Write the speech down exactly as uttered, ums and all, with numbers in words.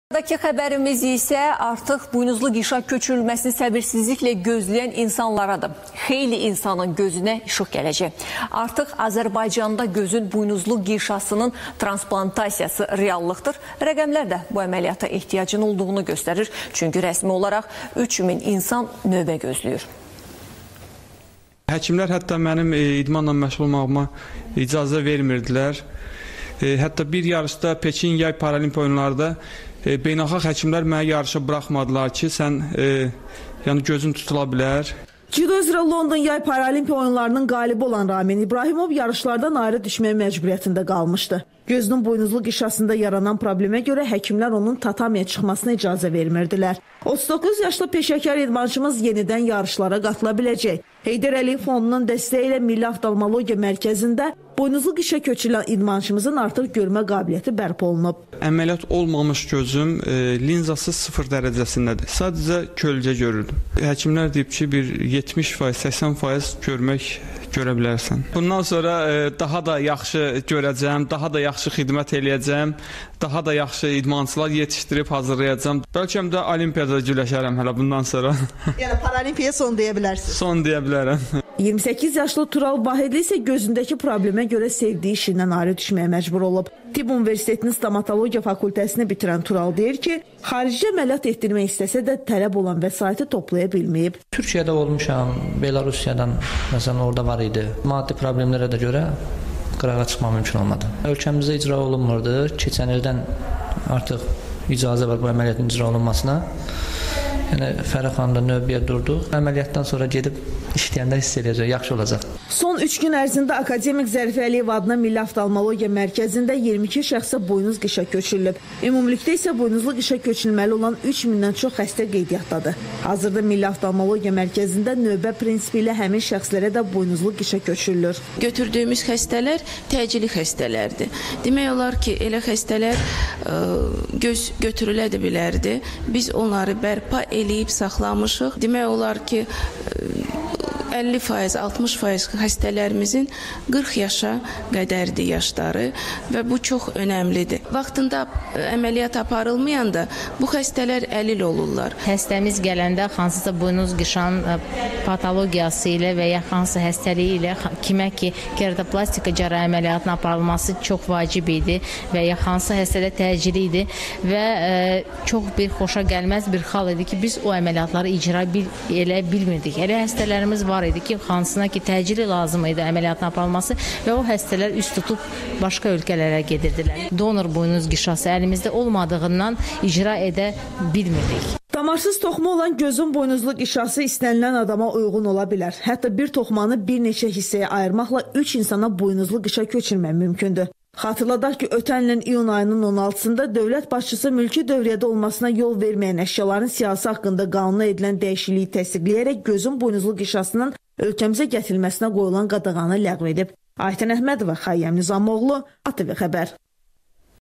Buradakı xəbərimiz isə artıq buynuzlu qişa köçürülməsini səbirsizliklə gözləyən insanlaradır. Xeyli insanın gözünə işıq gələcək. Artıq Azərbaycanda gözün buynuzlu qişasının transplantasiyası reallıqdır. Rəqəmlər də bu əməliyyata ehtiyacın olduğunu göstərir. Çünki rəsmi olaraq üç min insan növbə gözləyir. Həkimlər hətta mənim idmanla məşğul olmağıma icazə vermirdilər. Hətta bir yarışda Pekin yay paralimpiya oyunlarında beynəlxalq həkimlər mənə yarışa buraxmadılar ki, sən e, yəni gözün tutula bilər. Judo üzrə London yay paralimpiya oyunlarının qalibi olan Ramin İbrahimov yarışlardan ayrı düşməyə məcburiyyətində qalmışdı. Gözünün buynuzlu qişasında yaranan problemə görə həkimlər onun tatamiyə çıxmasına icazə vermirdilər. otuz doqquz yaşlı peşəkar idmançımız yenidən yarışlara qatıla biləcək. Heydər Əliyev Fondunun dəstəyi ilə Milli Oftalmologiya Mərkəzində buynuzlu qişa köçürülən idmançımızın artıq görmə qabiliyyəti bərpa olunub. Əməliyyat olmamış gözüm e, linzası sıfır dərəcəsindədir. Sadəcə kölgə görürdüm. Həkimlər deyib ki, bir yetmiş faiz, səksən faiz görmək görə bilərsən. Bundan sonra e, daha da yaxşı görəcəm, daha da yaxşı xidmət eləyəcəm, daha da yaxşı idmançılar yetişdirib hazırlayacağam. Bəlkə də olimpiyada güləşərəm hələ bundan sonra. Yəni paralimpiyaya son deyə bilərsiniz. Son deyə bilərəm. iyirmi səkkiz yaşlı Tural Vahidli isə gözündəki problemə görə sevdiyi işindən ayrı düşməyə məcbur olub. Tibb Universitetinin stomatologiya fakültəsini bitirən Tural deyir ki, xarici əməliyyat etdirmək istəsə də tələb olan vəsaiti toplaya bilməyib. Türkiyədə olmuşam, Belarusiyadan məsələn orada var idi. Maddi problemlərə də görə qırağa çıxmaq mümkün olmadı. Ölkəmizdə icra olunmurdu. Keçən ildən artıq icazə var bu əməliyyatın icra olunmasına. Yəni Fərəxanda növbəyə durduq. Əməliyyatdan sonra gedib işləyəndə hiss edəcək, yaxşı olacaq. Son üç gün ərzində Akademik Zərif Əliyev adına Milli Oftalmologiya Mərkəzində iyirmi iki şəxsə buynuz qişa köçürülüb. Ümumilikdə isə buynuzlu qişa köçürülməli olan üç mindən çox xəstə qeydiyyatdadır. Hazırda Milli Oftalmologiya Mərkəzində növbə prinsipi ilə həmin şəxslərə də buynuzlu qişa köçürülür. Götürdüyümüz xəstələr təcili xəstələrdir. Demək olar ki, elə xəstələr ə, göz götürülə də bilərdi. Biz onları bərpa eləyib saxlamışıq. Demək olar ki, əlli faiz, altmış faiz xəstələrimizin qırx yaşa qədərdir yaşları və bu çox önəmlidir. Vaxtında əməliyyat aparılmayanda bu xəstələr əlil olurlar. Həstəmiz gələndə hansısa buynuz qişanın patologiyası ilə və ya hansı xəstəliyi ilə kimə ki, keratoplastika cərrahi əməliyyatının aparılması çox vacib idi və ya hansı xəstədə təcili idi və e, çox bir xoşa gəlməz bir xal idi ki, biz o əməliyyatları icra bil, elə bilmirdik. Elə xəstələrimiz var idi ki, hansına ki, təcili lazım idi əməliyyatın aparılması və o xəstələr üst tutub başqa ölkələrə gedirdilər. Donor buynuz qişası əlimizdə olmadığından icra edə bilmirdik. Damarsız toxumu olan gözün buynuzlu qişası istənilən adama uyğun ola bilər. Hətta bir toxumanı bir neçə hissəyə ayırmaqla üç insana buynuzlu qişa köçürmək mümkündür. Xatırladaq ki, ötən ilin iyun ayının on altısında dövlət başçısı mülki dövriyyədə olmasına yol verməyən əşyaların siyasi haqqında qanuna edilən dəyişikliyi təsdiqləyərək gözün buynuzlu qişasının ölkəmizə gətirilməsinə qoyulan qadağanı ləğv edib. Aytən Əhmədova, Xayyəm Nizamoğlu, A T V Xəbər.